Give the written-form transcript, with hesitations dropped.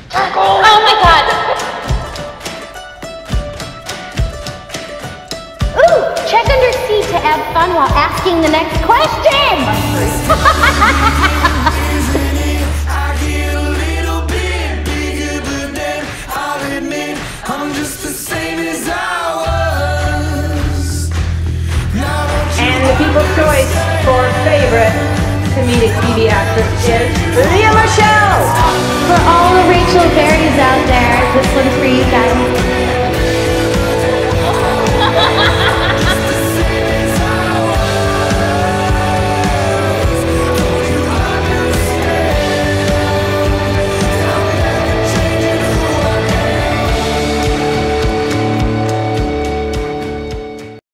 Oh my god! Ooh, check under C to add fun while asking the next question! And the people's choice for favorite comedic TV actress is Michele! For all the Rachel Berries out there, this one's for you guys.